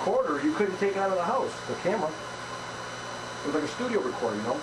recorder, you couldn't take it out of the house, the camera. It was like a studio recorder, you know?